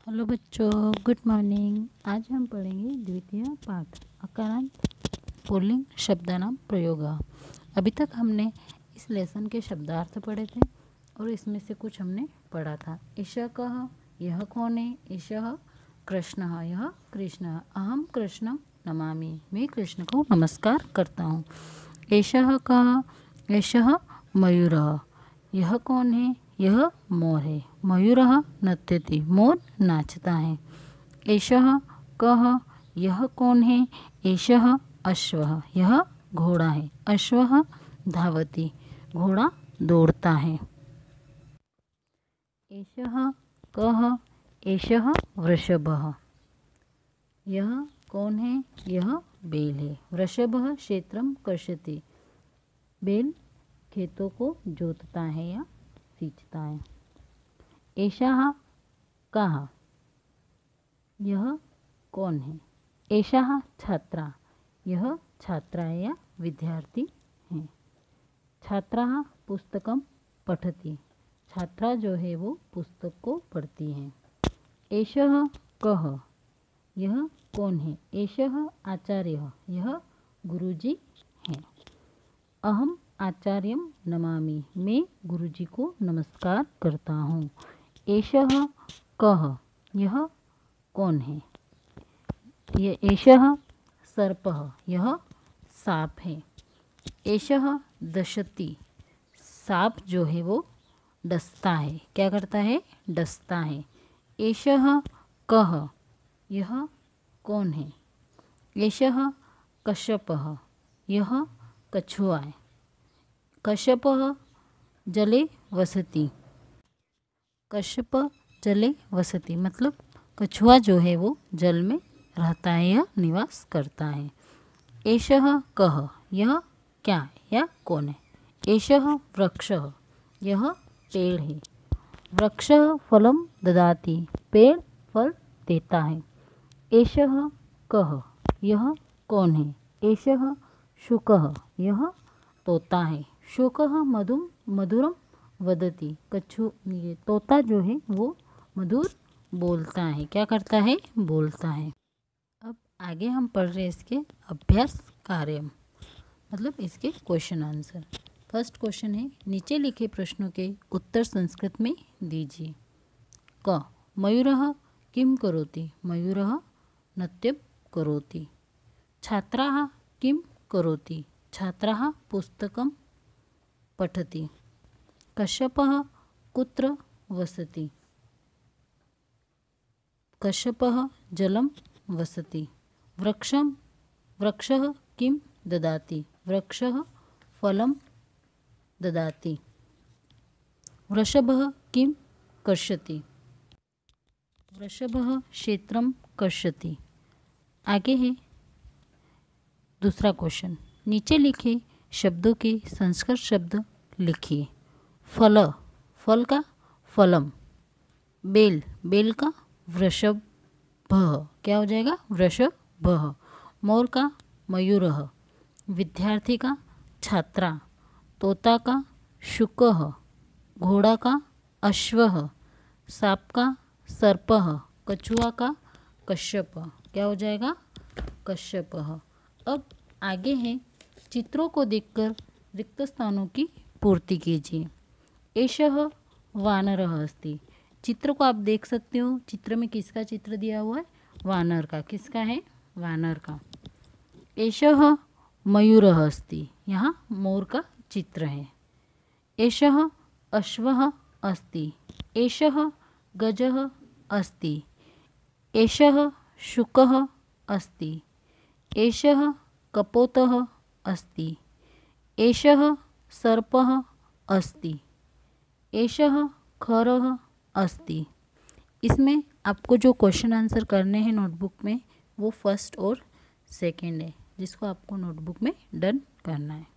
Hello बच्चों, good morning. आज हम पढ़ेंगे द्वितीय पाठ अकारांत पुल्लिंग शब्दानाम प्रयोग। अभी तक हमने इस लेसन के शब्दार्थ पढ़े थे और इसमें से कुछ हमने पढ़ा था। ईशः कः, यह कौन है। ईशः कृष्णः, यह कृष्ण है। अहम कृष्णं नमामि, मैं कृष्ण को नमस्कार करता हूँ। एषः कः, एषः मयूरः, यह कौन है। यह मोर है। मयूरः नृत्यति, मोर नाचता है। एषः कः, यह कौन है। एषः अश्वः, यह घोड़ा है। अश्वः धावति, घोड़ा दौड़ता है। एषः कः, एषः वृषभः, यह कौन है। यह बैल है। वृषभः क्षेत्रं कर्षति, बैल खेतों को जोतता है या सींचता है। एषः कः, यह कौन है। एषः छात्रा, यह छात्रा है या विद्यार्थी है। छात्रा पुस्तकं पठति, छात्रा जो है वो पुस्तक को पढ़ती है। एषः कः, यह कौन है। एषः आचार्यः, यह गुरुजी है। अहम आचार्यं नमामि, मैं गुरुजी को नमस्कार करता हूँ। एषः कः, यह कौन है। ये एषः सर्पः, यह सांप है। एषः दशति, सांप जो है वो डसता है। क्या करता है, डसता है। एषः कः, यह कौन है। एषः कश्यपः, यह कछुआ है। कश्यपः जले वसति, कश्यप जले वसति मतलब कछुआ जो है वो जल में रहता है या निवास करता है। एषः कः, यह क्या है या कौन है। एषः वृक्षः, यह पेड़ है। वृक्षः फलं ददाति, पेड़ फल देता है। एषः कः, यह कौन है। एषः शुकः, यह तोता है। शुकः मधुरं वदति, ये तोता जो है वो मधुर बोलता है। क्या करता है, बोलता है। अब आगे हम पढ़ रहे हैं इसके अभ्यास कार्य, मतलब इसके क्वेश्चन आंसर। फर्स्ट क्वेश्चन है, नीचे लिखे प्रश्नों के उत्तर संस्कृत में दीजिए। क, मयूरः किं करोति। मयूरः नृत्यं करोति। छात्राः किं करोति। छात्राः पुस्तकं पठति। कश्यपः कुत्र वसति। कश्यपः जलं वसति। वृक्षः किं ददाति। वृक्षः फलं ददाति। वृषभः किं कर्षति। वृषभः क्षेत्रं कर्षति। आगे है दूसरा क्वेश्चन, नीचे लिखे शब्दों के संस्कृत शब्द लिखिए। फल, फल का फलम। बेल, बेल का वृषभः, क्या हो जाएगा, वृषभः। मोर का मयूरः। विद्यार्थी का छात्रा। तोता का शुकः। घोड़ा का अश्वः। सांप का सर्पः। कछुआ का कश्यप, क्या हो जाएगा, कश्यपः। अब आगे है, चित्रों को देखकर रिक्त स्थानों की पूर्ति कीजिए। एषः वानरः अस्ति, चित्र को आप देख सकते हो। चित्र में किसका चित्र दिया हुआ है, वानर का। किसका है, वानर का। एषः मयूरः अस्ति, यहाँ मोर का चित्र है। एषः अश्वः अस्ति। एषः गजः अस्ति। एषः शुकः अस्ति। एषः कपोतः अस्ति। एषः सर्पः अस्ति। एषः खरः अस्ति। इसमें आपको जो क्वेश्चन आंसर करने हैं नोटबुक में, वो फर्स्ट और सेकंड है, जिसको आपको नोटबुक में डन करना है।